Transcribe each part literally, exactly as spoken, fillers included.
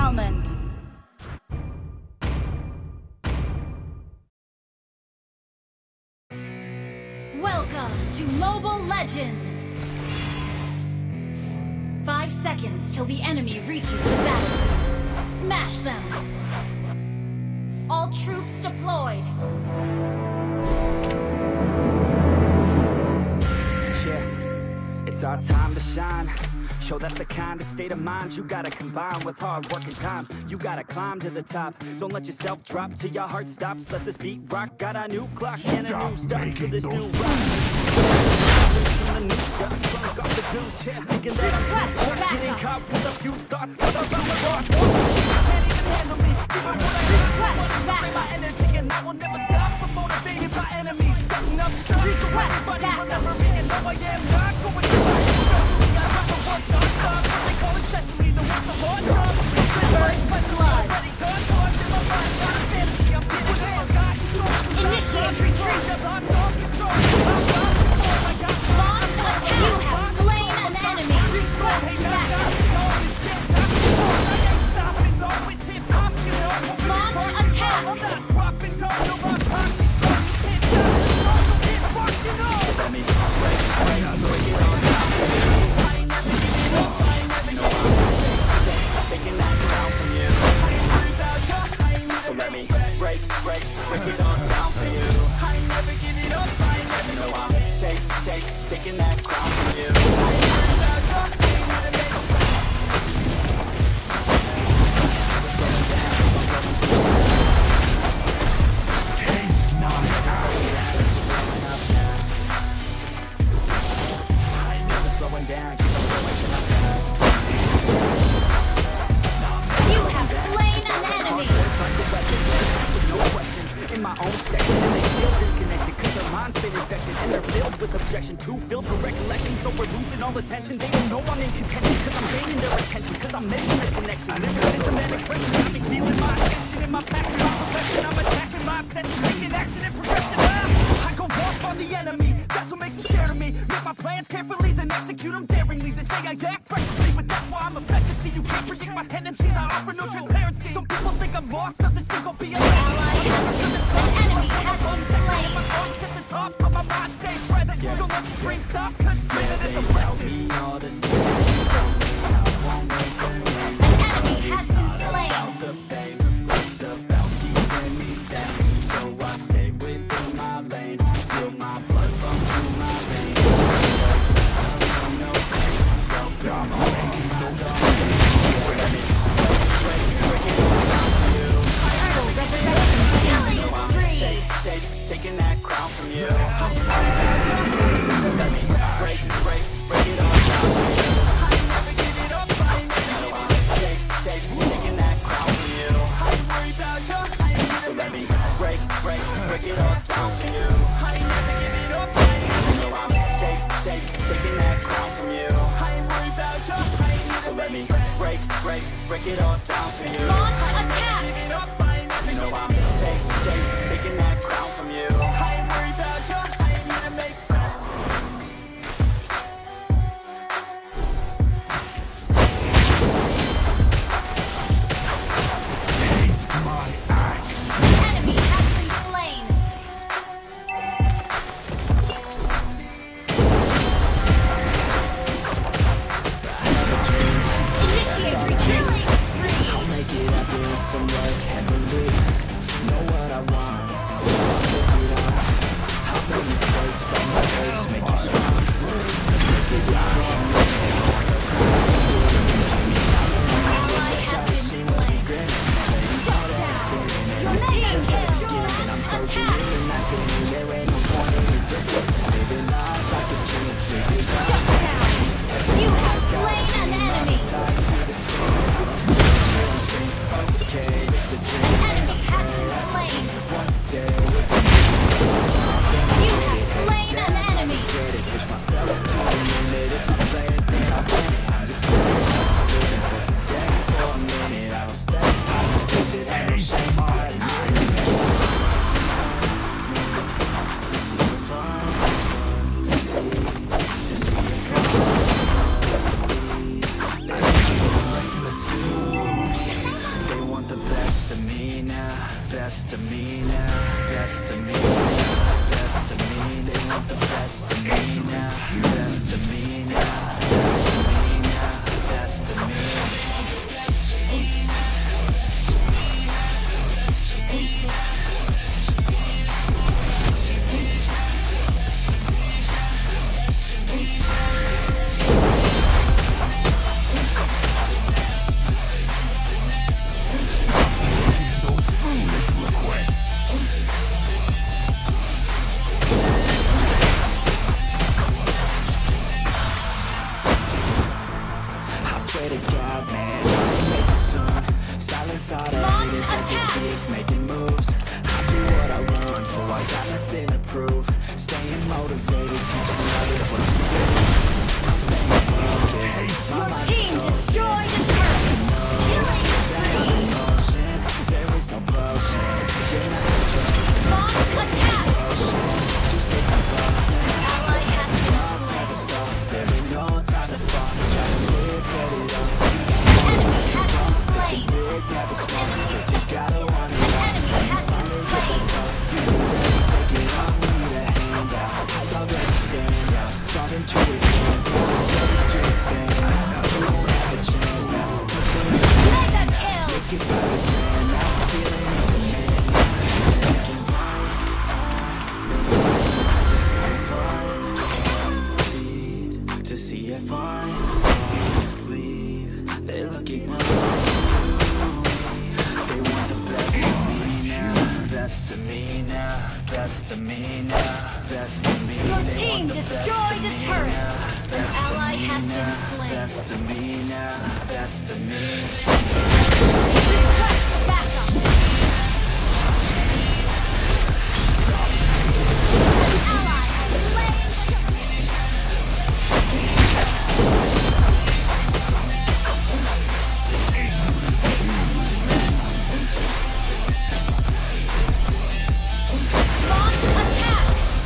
moment. Welcome to Mobile Legends! Five seconds till the enemy reaches the battlefield. Smash them! All troops deployed! Yeah, it's our time to shine. Show that's the kind of state of mind you gotta combine with hard work and time. You gotta climb to the top. Don't let yourself drop till your heart stops. Let this beat rock. Got a new clock and a new start for this new rock. The new stuff, drunk off the goose, yeah, thinking that I'm too hard, getting caught with a few thoughts, cause I'm on the boss. Can't even handle me, give me what I got. Bring my energy and I will never stop from motivating my enemies. Setting up shop, so everybody remember me and know I am not going to back. I have to work non-stop, they call it Cecily, the one's a hard job. First blood. Already done, thoughts in my mind, not a fantasy, I'm getting what I got. Initiate retreat! I lost all control, I'm lost before I got Launch attack! You have slain an enemy! Request backup! Launch attack! I'm not dropping down, no, my pocket's full. You can't stop me, so get fucked, you know. Let me break, break, break it all down. I ain't never giving up, I ain't never giving up. Taking that crown from you. I ain't worried about you, I ain't never. So let me break, break, break it all down for you. I ain't never giving up, I ain't never. No, I'm take, take, taking that crown from you. I ain't worried about you, I ain't never make. You have slain an enemy! No questions in my own section, and they still disconnected cause their minds been infected and they're filled with objection, too filled for recollection. So we're losing all attention. They don't know I'm in contention cause I'm gaining their attention, cause I'm making the connection. Lyricism and expression got me feeling my attention and my passion, my perfection. I'm attacking my obsession, taking action and progression. Ah, I go off on the enemy, that's what makes them scared of me. Make my plans carefully, then execute them daringly. They say I act recklessly, but that's why I'm effective. See, you can't predict my tendencies, I offer no transparency. Some people think I'm lost, others think I'll be a ally has an enemy has been slain. My arms at the top, but my mind stay present. Don't let your dreams stop, cause dreaming is a blessing. An enemy has been slain. The fame, it's about keeping me sane. So I stay within my lane. Feel my blood run through my veins. No pain, don't stop making no noise. Break, break it all down for you. Turtle resurrection killing spree. Take, take, taking that crown from you. So let me break, break, break it all down for you. I ain't never giving up, I ain't never giving up. Take, take, taking that crown from you. I ain't worried about you, I ain't never. So let me break, break, break it all down for you. I ain't never giving up, I ain't never. So I'm take, take, taking that crown from you. I ain't worried about you, I ain't never. So let me break, break, break it all down for you. Launch attack! Giving up, I ain't never. No, I'm take, take, taking that crown from you. I ain't worried about you, I ain't gonna make. An enemy has been slain. Initiate retreat. I'll make it after some work and believe. Know what I want. Stop looking best of me now, best of me now, best of me. They want the best of me now, best of me now, best of me now, best of me. Making moves, I do what I want, so I got nothing to prove. Staying motivated, teaching others what to do. I'm staying focused. Your team destroyed a turret. Killing spree. There is no potion. You're not just chosen. Launch attack. To stay composed. Ally has been slain. Never stop. There ain't no time to fall. Try to live, get it up. Enemy has been slain. Big, never small. 'Cause you gotta want it. Enemy has been slain. Take it on, need a hand out. I already stand out. Starting to advance now. Ready to expand now. We don't have a chance now. Mega kill. Make it by the grand now. Feeling like a man now. To see if I succeed, to see if I leave. They're looking up to me. They want the best of me now, best of me now, best of me now, best of me. Your They team want the best destroyed of a me turret. now, An best of ally me has been now, slain. best of me now, best of me. Request backup. An ally has slain. Launch attack.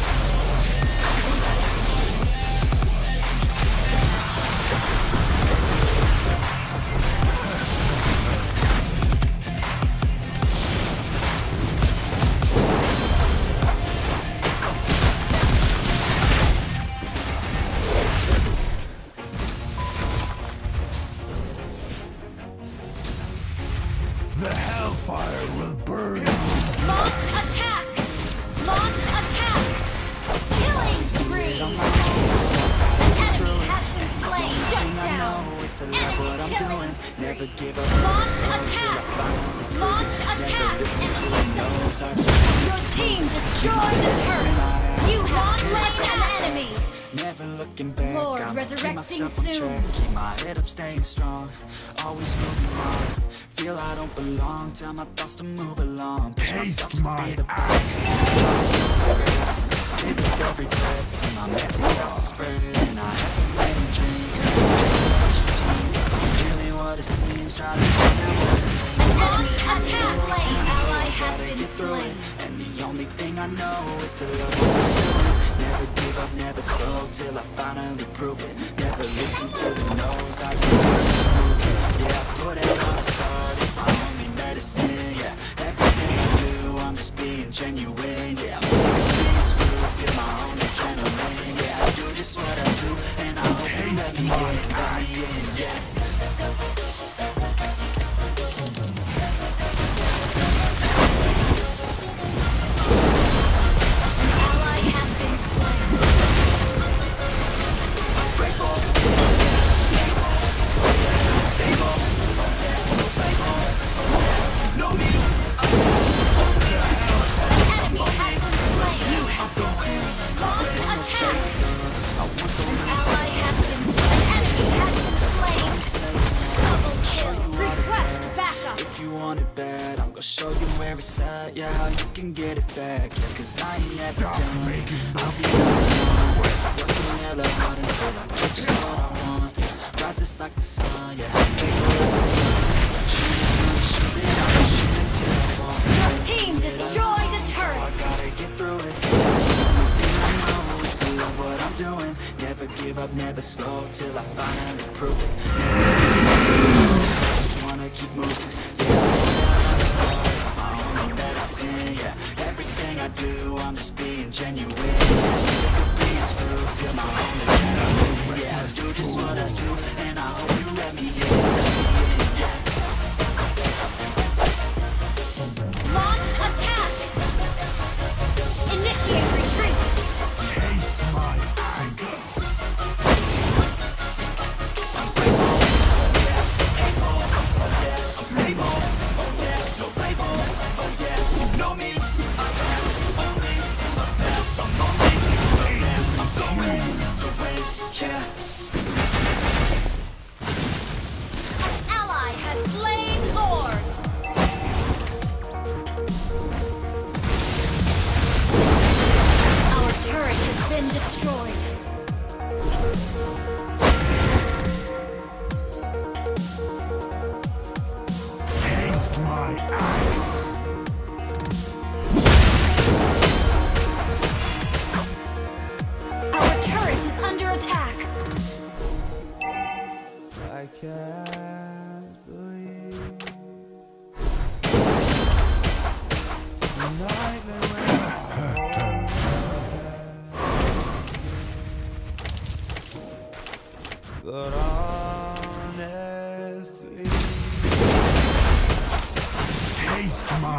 The hellfire will burn you. Launch attack! Launch attack! Killing spree! An enemy has been slain! Shut down! Enemy killing! Never give up. Launch attack! Launch attack! Your team destroyed the turret! You have slain an enemy! Never looking back. Lord, I'ma keep resurrecting myself on soon. track. Keep my head up, staying strong. Always moving on. Feel I don't belong. Tell my thoughts to move along. Push myself Taste to my be the ass. best. Live with every breath. See my message starts to spread. And I had so many dreams. Dreams. Really what it seems. Try to find out. Launch attack! Slain ally has been slain! And the only thing I know is to love what I'm doing. Never give up, never slow, till I finally prove it. Never listen to the no's, I just wanna move it. Yeah, I put it on the side, it's my only medicine. Yeah, everything I do, I'm just being genuine. Yeah, I'm sick of being screwed, feel my own adrenaline. Yeah, I do just what I do, and I hope you let me in, let me in, yeah. Yeah, how you can get it back, yeah, cause I ain't never Stop done. making I'll be working hella hard until I get just what I want, yeah. Rises like the sun, yeah. Take a look, shoot is gonna shoot it, I'll shoot until I fall. Your team destroyed a turret! I gotta get through it. The only thing I know is to love what I'm doing. Never give up, never slow, till I finally prove it. Never listen to the rules, I just wanna keep moving. Yeah, I put it on the side, it's my only medicine.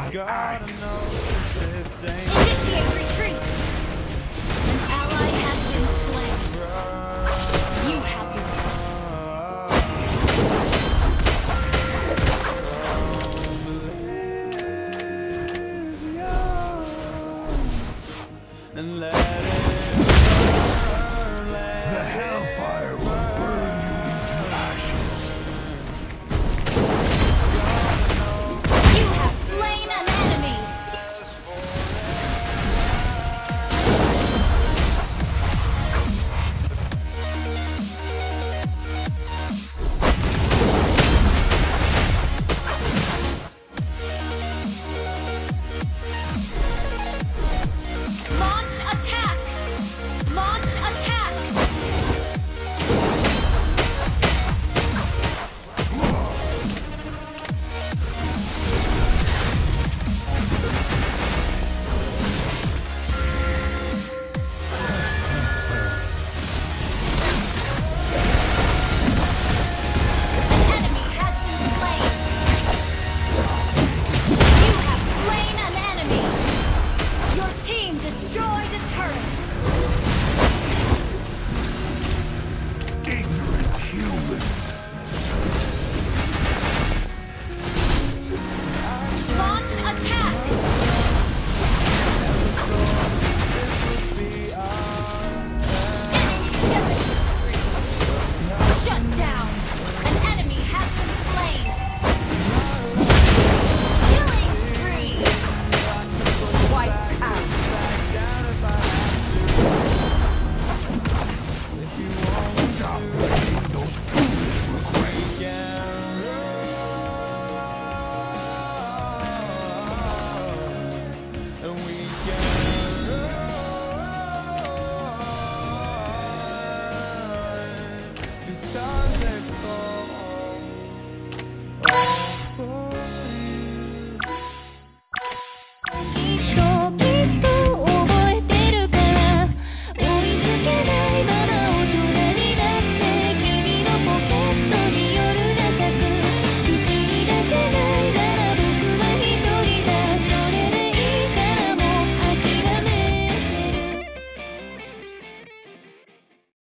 my gotta axe. know this ain't Initiate retreat.